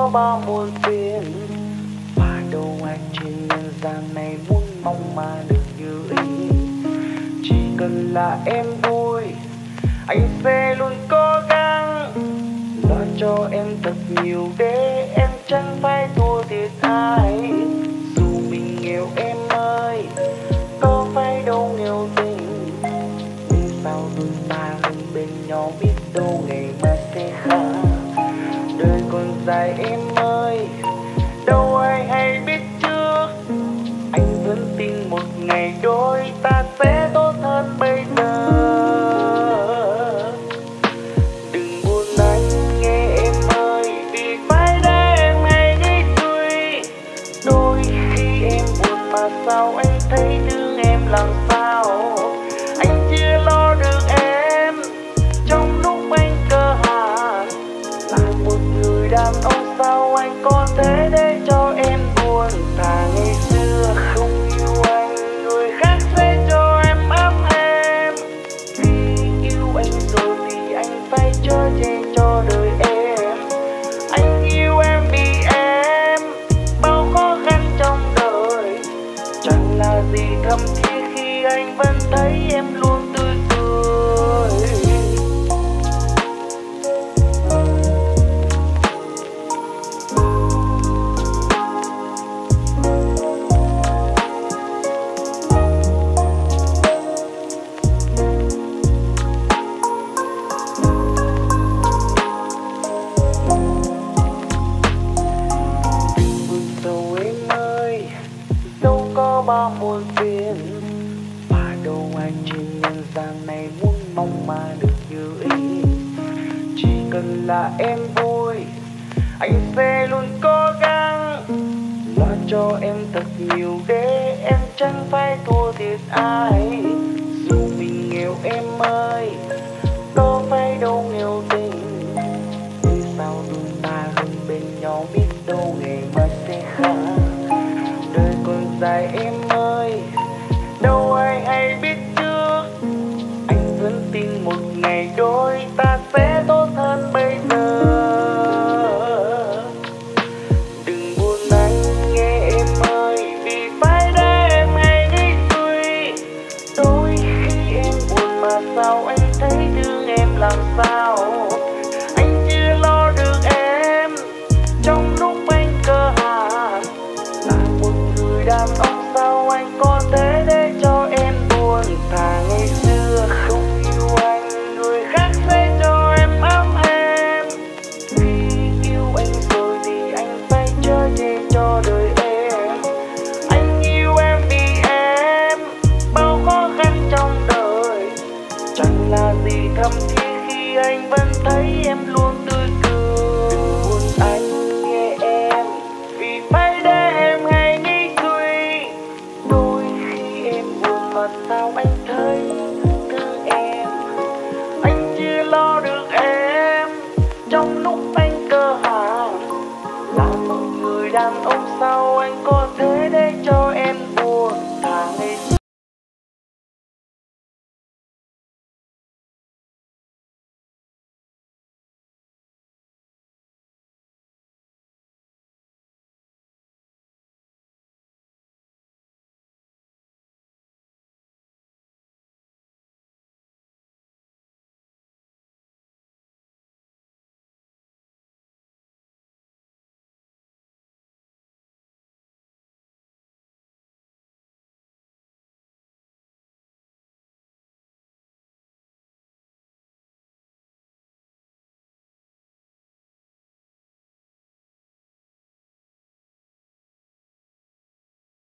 có bao muôn phiền, và đâu ai trên nhân gian này muốn mong mà được như ý. Chỉ cần là em vui, anh sẽ luôn cố gắng lo cho em thật nhiều để em chẳng phải thua thiệt ai. Dù mình nghèo em ơi, có phải đâu nghèo tình, vì sao đôi ta luôn bên nhau, biết đâu ngày mai sẽ khác. Đời còn dài em ơi, đâu ai hay biết trước. Anh vẫn tin một ngày đôi ta sẽ tốt hơn bây giờ. Đừng buồn anh nghe em ơi, vì phải để em hay nghĩ suy. Đôi khi em buồn mà sao anh thấy thương em làm sao. Anh chưa lo được em trong lúc anh cơ hàn. Là một người đàn ông sao anh có thể để cho em buồn. Thà ngày xưa không yêu anh, người khác sẽ cho em ấm em. Vì yêu anh rồi thì anh phải chở che cho đời em. Anh yêu em vì em bao khó khăn trong đời. Chẳng là gì thầm thiết khi anh vẫn thấy em luôn tươi cười. Đâu có bao muôn phiền, và đâu ai trên nhân gian này muốn mong mà được như ý. Chỉ cần là em vui, anh sẽ luôn cố gắng lo cho em thật nhiều để em chẳng phải thua thiệt ai. Dù mình nghèo em ơi, có phải đâu nghèo tình, vì sao đôi ta luôn bên nhau, biết đâu ngày mai sẽ khác. Đời còn dài em ơi, đâu ai hay biết trước. Anh vẫn tin một ngày đôi ta sẽ tốt hơn bây giờ. Đừng buồn anh nghe em ơi, vì phải để em hay nghĩ suy. Đôi khi em buồn mà sao anh thấy thương em làm sao. Anh chưa lo được em trong lúc anh cơ hàn. Là một người đàn ông sao anh có thể để cho em buồn. Thà ngày xưa không yêu anh, người khác sẽ cho em ấm em. Vì yêu anh rồi thì anh phải chở che cho đời em. Anh yêu em vì em bao khó khăn trong đời. Chẳng là gì thầm thiết khi anh vẫn thấy em luôn tươi cười. Đừng buồn anh nghe em, vì phải để em hay nghĩ suy. Đôi khi em buồn mà sao anh thấy thương em. Anh chưa lo được em trong lúc anh cơ hàn. Là một người đàn ông sao